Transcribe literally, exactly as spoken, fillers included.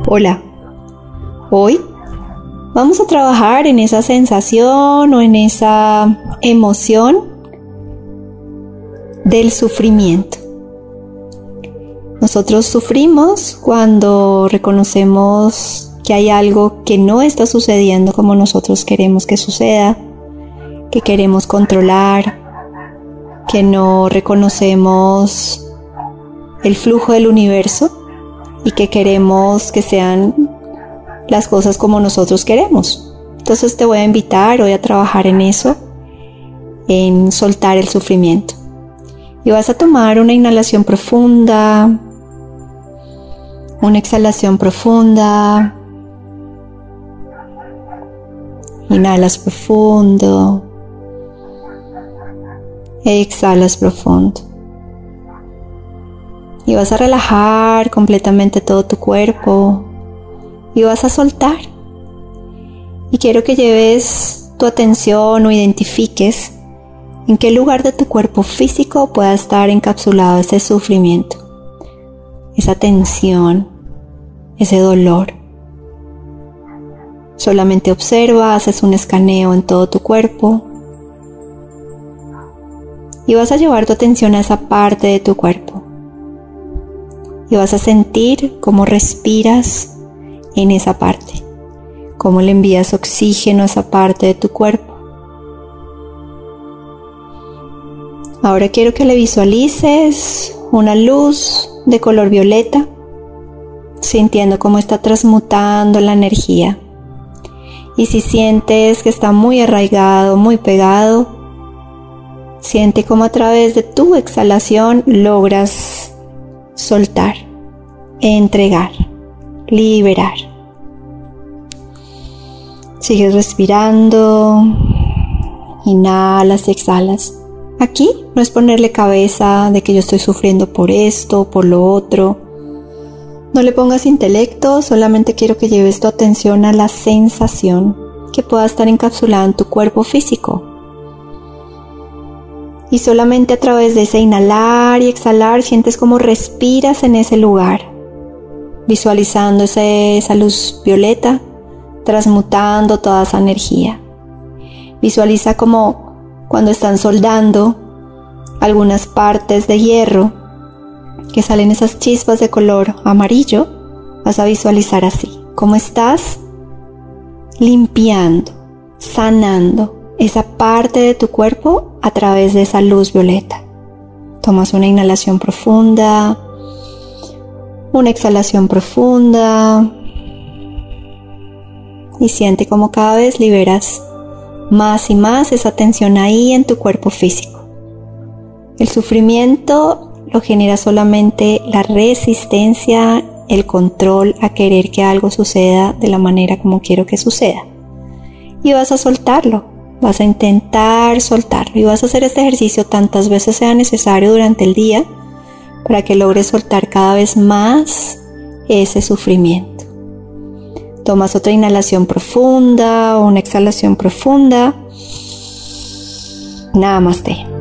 Hola, hoy vamos a trabajar en esa sensación o en esa emoción del sufrimiento. Nosotros sufrimos cuando reconocemos que hay algo que no está sucediendo como nosotros queremos que suceda, que queremos controlar, que no reconocemos el flujo del universo y que queremos que sean las cosas como nosotros queremos. Entonces te voy a invitar hoy a trabajar en eso, en soltar el sufrimiento. Y vas a tomar una inhalación profunda, una exhalación profunda. Inhalas profundo, exhalas profundo. Y vas a relajar completamente todo tu cuerpo y vas a soltar. Y quiero que lleves tu atención o identifiques en qué lugar de tu cuerpo físico pueda estar encapsulado ese sufrimiento, esa tensión, ese dolor. Solamente observa, haces un escaneo en todo tu cuerpo y vas a llevar tu atención a esa parte de tu cuerpo. Y vas a sentir cómo respiras en esa parte, cómo le envías oxígeno a esa parte de tu cuerpo. Ahora quiero que le visualices una luz de color violeta, sintiendo cómo está transmutando la energía. Y si sientes que está muy arraigado, muy pegado, siente cómo a través de tu exhalación logras soltar, entregar, liberar. Sigues respirando, inhalas y exhalas. Aquí no es ponerle cabeza de que yo estoy sufriendo por esto, por lo otro. No le pongas intelecto, solamente quiero que lleves tu atención a la sensación que pueda estar encapsulada en tu cuerpo físico. Y solamente a través de ese inhalar y exhalar sientes cómo respiras en ese lugar, visualizando ese, esa luz violeta, transmutando toda esa energía. Visualiza como cuando están soldando algunas partes de hierro, que salen esas chispas de color amarillo, vas a visualizar así, cómo estás limpiando, sanando esa parte de tu cuerpo a través de esa luz violeta. Tomas una inhalación profunda, una exhalación profunda y siente cómo cada vez liberas más y más esa tensión ahí en tu cuerpo físico. El sufrimiento lo genera solamente la resistencia, el control a querer que algo suceda de la manera como quiero que suceda. Y vas a soltarlo. Vas a intentar soltarlo y vas a hacer este ejercicio tantas veces sea necesario durante el día para que logres soltar cada vez más ese sufrimiento. Tomas otra inhalación profunda o una exhalación profunda. Namaste.